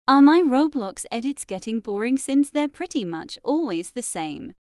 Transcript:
Are my Roblox edits getting boring since they're pretty much always the same?